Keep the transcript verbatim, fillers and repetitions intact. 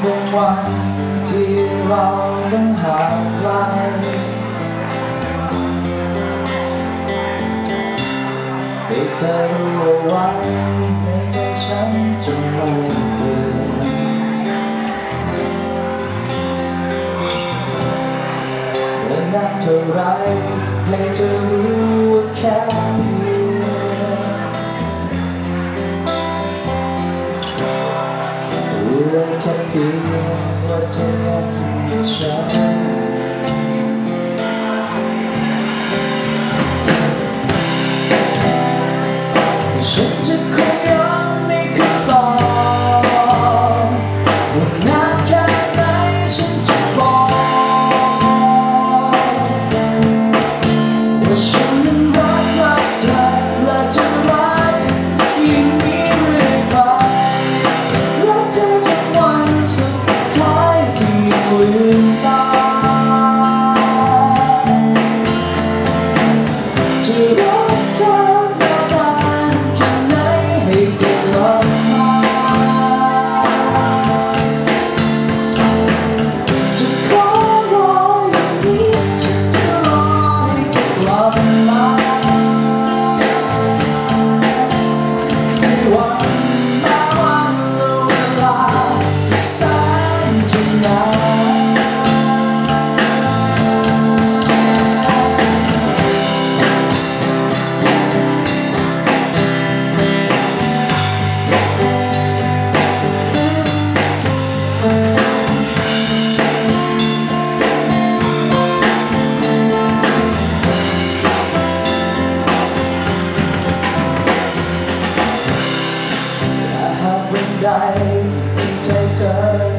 บางวันที่เราต้องห่างไกลให้เธอรู้เอาไว้ในใจฉันจะไม่เปลี่ยนเมื่อนานเท่าไรให้เธอรู้ว่าแค่เพียงรู้ว่าแค่เพียงว่าเธอยังมีฉันฉันจะคงยังไม่เคยบอกว่านานแค่ไหนฉันจะบอกว่าฉันนั้นรักรักเธอและจะรักอย่างนี้เรื่อยไปรักเธอจนวันสุดท้ายที่ลืมตาจะรักเธอใดที่ใจเธอ